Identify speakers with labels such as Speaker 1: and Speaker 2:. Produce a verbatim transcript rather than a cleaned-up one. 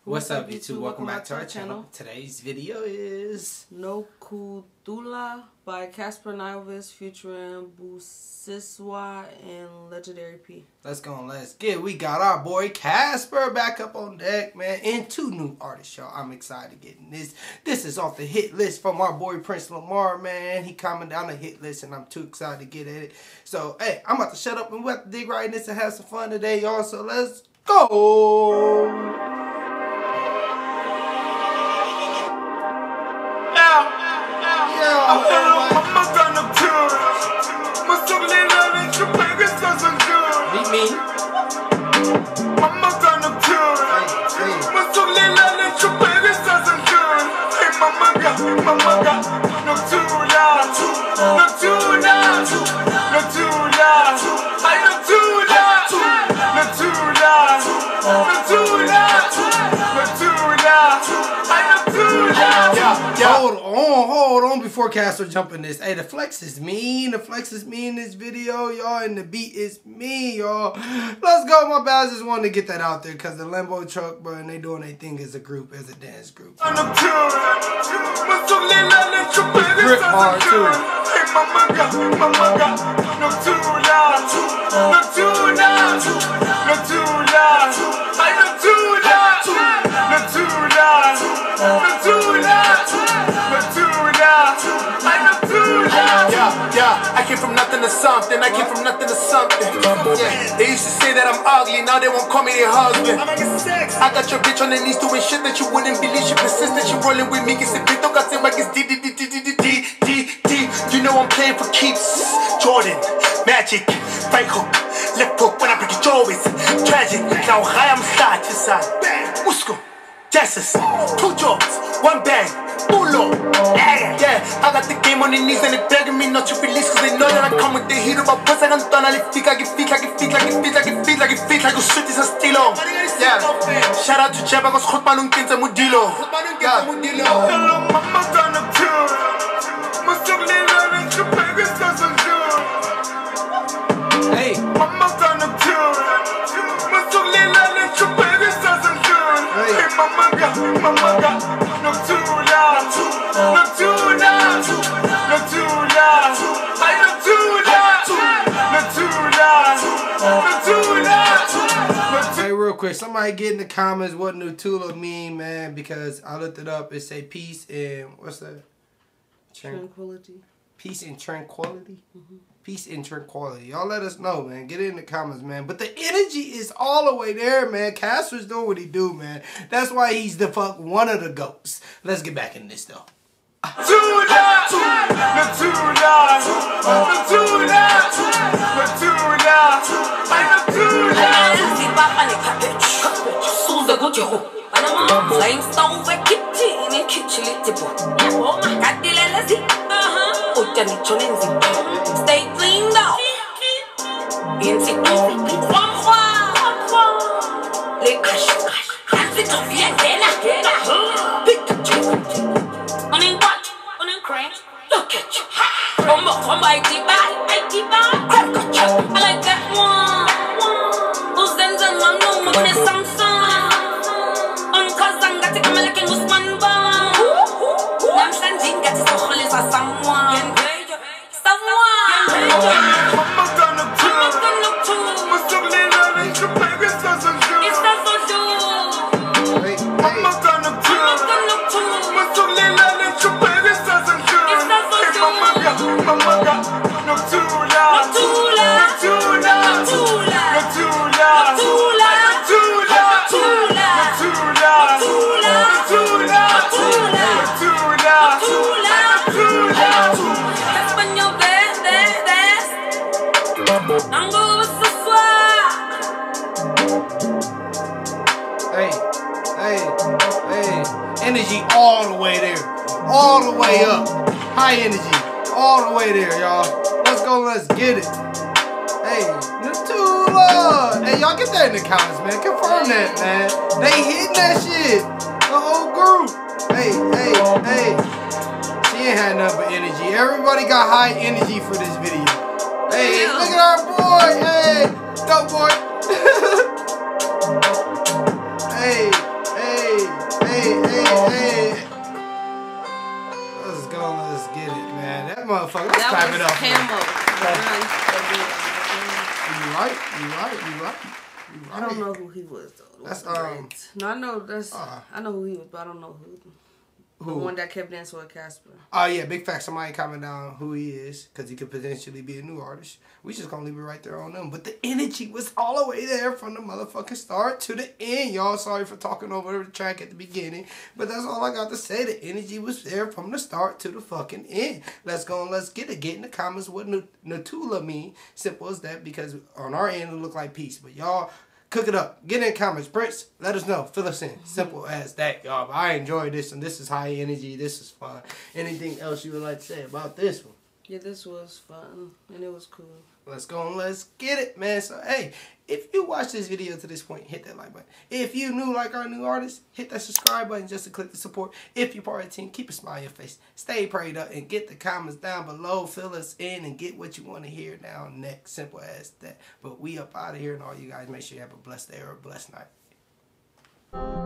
Speaker 1: What's up, YouTube? Welcome back to our channel. Today's video is
Speaker 2: Nokuthula by Cassper Nyovest featuring Busiswa and Legendary P.
Speaker 1: Let's go and let's get it. We got our boy Cassper back up on deck, man, and two new artists, y'all. I'm excited getting this. This is off the hit list from our boy Prince Lamar, man. He coming down the hit list, and I'm too excited to get at it. So, hey, I'm about to shut up and we have to dig right in this and have some fun today, y'all. So let's go. Meet me. Hold on, hold on before Cassper jump in this. Hey, the flex is mean. The flex is mean in this video, y'all. And the beat is mean, y'all. Let's go. My bad. I just wanted to get that out there because the Lambo truck, bro, and they doing their thing as a group, as a dance group. Grip hard, too.
Speaker 3: I came from nothing to something, I came from nothing to something. Yeah. They used to say that I'm ugly, now they won't call me their husband. I got your bitch on her knees doing shit that you wouldn't believe. She persistent, she rolling with me. You know I'm playing for keeps. Jordan, Magic, right hook, left hook. When I break your jaw, it's tragic. Now I am side to side. Musco, Justice, two jobs, one bag. Pulo. Yeah, yeah, I got the game on the knees and they begging me not to release, cause they know that I come with the heat of my puss. I can turn all the feet, like it feet, like it feet, like it feet, like it feet, like it feet, like a shit is a stilo. Yeah, shout out to Jeba, cause khut manung kinsa mudilo. Yeah, hello, mama done up too. Must have little and your baby doesn't do.
Speaker 1: Hey,
Speaker 3: mama done up too. Must have little and your baby doesn't do. Hey, mama got, mama got, no too.
Speaker 1: Hey, real quick, somebody get in the comments what Nokuthula mean, man, because I looked it up. It say peace and what's that?
Speaker 2: Tranquility.
Speaker 1: Peace and tranquility.
Speaker 2: Mm-hmm.
Speaker 1: Peace and tranquility. Y'all let us know, man. Get it in the comments, man. But the energy is all the way there, man. Cassper's doing what he do, man. That's why he's the fuck one of the goats. Let's get back in this though.
Speaker 4: Stay clean though. Look at you. From from I keep back, I keep back. I like that one. Who's then the man no more Samsung. On cause I'm got to come like in Usman Bang. I'm standing got to call is someone. Someone.
Speaker 3: Mama done up too. Must have little and your baby doesn't do.
Speaker 4: It's not so do.
Speaker 3: Mama done up too. Must have little and your baby doesn't do. Mama got, mama got, Nokuthula, Nokuthula, Nokuthula, Nokuthula, Nokuthula, Nokuthula, Nokuthula, Nokuthula, Nokuthula,
Speaker 4: Cassper Nyovest, Nango Busiswa.
Speaker 1: Hey, hey, hey. Energy all the way there. All the way up. High energy. All the way there, y'all. Let's go, let's get it. Hey, Nokuthula. Hey, y'all get that in the comments, man. Confirm that, man. They hitting that shit. The whole group. Hey, hey, hey. She ain't had nothing but energy. Everybody got high energy for this video. Hey, look at our boy. Hey, dope boy. Hey, hey. hype it up.
Speaker 2: Camo.
Speaker 1: You right, you right, you right. You right.
Speaker 2: I don't know who he was though.
Speaker 1: That's um.
Speaker 2: No, I know that's.
Speaker 1: Uh,
Speaker 2: I know who he was, but I don't know who.
Speaker 1: Who?
Speaker 2: The one that kept dancing with Cassper.
Speaker 1: Oh, yeah, big fact. Somebody comment down who he is, because he could potentially be a new artist. We just gonna leave it right there on them. But the energy was all the way there from the motherfucking start to the end. Y'all, sorry for talking over the track at the beginning, but that's all I got to say. The energy was there from the start to the fucking end. Let's go and let's get it. Get in the comments what Nokuthula mean. Simple as that, because on our end it look like peace. But y'all, cook it up. Get in the comments. Prince, let us know. Fill us in. Simple as that, y'all. I enjoyed this, and this is high energy. This is fun. Anything else you would like to say about this one?
Speaker 2: Yeah, this was fun, and it was cool.
Speaker 1: Let's go and let's get it, man. So, hey, if you watched this video to this point, hit that like button. If you new like our new artist, hit that subscribe button just to click the support. If you're part of the team, keep a smile on your face. Stay prayed up and get the comments down below. Fill us in and get what you want to hear now next. Simple as that. But we up out of here, and all you guys, make sure you have a blessed day or a blessed night.